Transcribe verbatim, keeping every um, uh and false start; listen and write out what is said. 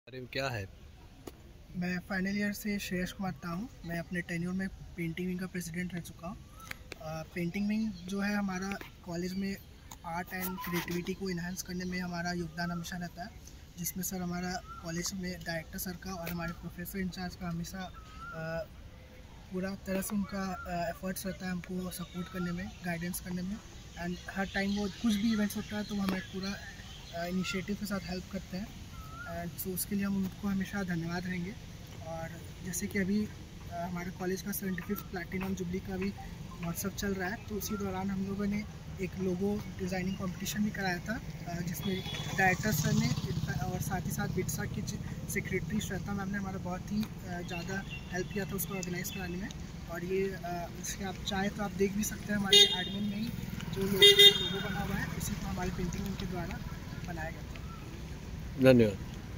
बारे में क्या है? मैं फाइनल ईयर से श्रेयस कुमार हूँ। मैं अपने टेन्योर में पेंटिंग विंग का प्रेसिडेंट रह चुका हूँ। पेंटिंग विंग जो है हमारा कॉलेज में आर्ट एंड क्रिएटिविटी को इन्हांस करने में हमारा योगदान हमेशा रहता है, जिसमें सर हमारा कॉलेज में डायरेक्टर सर का और हमारे प्रोफेसर इंचार्ज का हमेशा पूरा तरह से उनका एफर्ट्स रहता है हमको सपोर्ट करने में, गाइडेंस करने में। एंड हर टाइम वो कुछ भी इवेंट्स होता है तो वो हमें पूरा इनिशिएटिव के साथ हेल्प करते हैं। एंड सो उसके लिए हम उनको हमेशा धन्यवाद रहेंगे। और जैसे कि अभी हमारे कॉलेज का सेवेंटी फिफ्थ प्लैटिनम जुबली का भी महोत्सव चल रहा है, तो उसी दौरान हम लोगों ने एक लोगो डिज़ाइनिंग कंपटीशन भी कराया था, जिसमें डायरेक्टर सर ने और साथ ही साथ बिट्सा की सेक्रेटरी श्वेता मैम ने हमारा बहुत ही ज़्यादा हेल्प किया था उसको ऑर्गेनाइज़ कराने में। और ये इसके आप चाहे तो आप देख भी सकते हैं हमारे एडमिन में ही जो लोगो बना हुआ है, उसी को हमारे पेंटिंग उनके द्वारा बनाया गया था। धन्यवाद।